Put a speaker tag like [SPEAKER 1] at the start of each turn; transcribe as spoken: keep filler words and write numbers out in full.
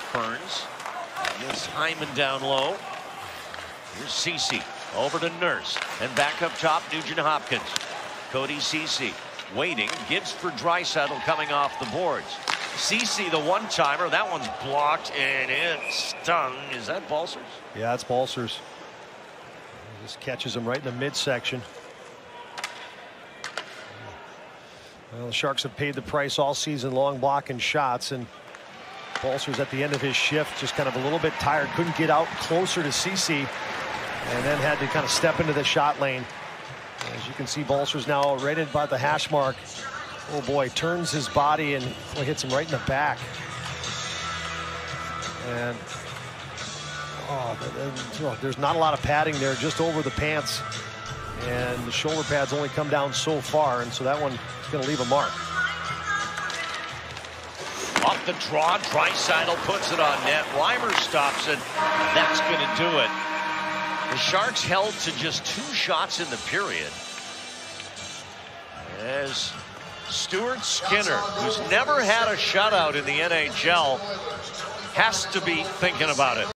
[SPEAKER 1] Burns. Miss Hyman down low. Here's Cece. Over to Nurse. And back up top, Nugent Hopkins. Cody Cece waiting. Gives for Draisaitl coming off the boards. Cece, the one-timer. That one's blocked, and it stung. Is that Balcers?
[SPEAKER 2] Yeah, it's Balcers. Just catches him right in the midsection. Well, the Sharks have paid the price all season long, blocking shots, and Balcers at the end of his shift just kind of a little bit tired, couldn't get out closer to Cece, and then had to kind of step into the shot lane. As you can see, Balcers now right at about the hash mark. Oh boy, turns his body and boy, hits him right in the back. And oh, there's not a lot of padding there, just over the pants. And the shoulder pads only come down so far, and so that one is going to leave a mark.
[SPEAKER 1] Off the draw, Draisaitl puts it on net. Reimer stops it. That's going to do it. The Sharks held to just two shots in the period. As Stuart Skinner, who's never had a shutout in the N H L, has to be thinking about it.